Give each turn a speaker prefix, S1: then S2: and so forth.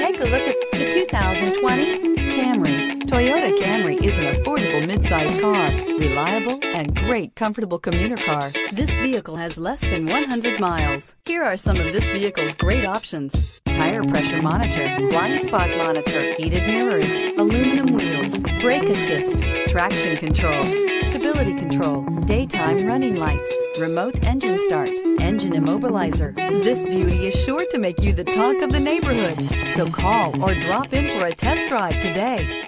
S1: Take a look at the 2020 Camry. Toyota Camry is an affordable midsize car, reliable and great comfortable commuter car. This vehicle has less than 100 miles. Here are some of this vehicle's great options: tire pressure monitor, blind spot monitor, heated mirrors, aluminum wheels, brake assist, traction control, stability control, daytime running lights, remote engine start, engine immobilizer. This beauty is sure to make you the talk of the neighborhood. So call or drop in for a test drive today.